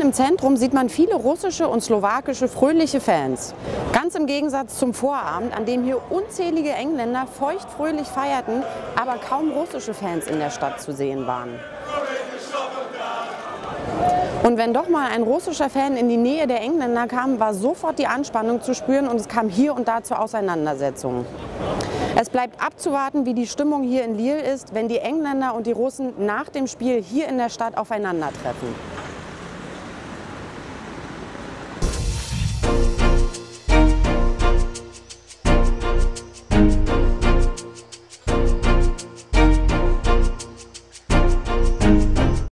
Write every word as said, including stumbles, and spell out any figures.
im Zentrum sieht man viele russische und slowakische fröhliche Fans. Ganz im Gegensatz zum Vorabend, an dem hier unzählige Engländer feuchtfröhlich feierten, aber kaum russische Fans in der Stadt zu sehen waren. Und wenn doch mal ein russischer Fan in die Nähe der Engländer kam, war sofort die Anspannung zu spüren und es kam hier und da zu Auseinandersetzungen. Es bleibt abzuwarten, wie die Stimmung hier in Lille ist, wenn die Engländer und die Russen nach dem Spiel hier in der Stadt aufeinandertreffen.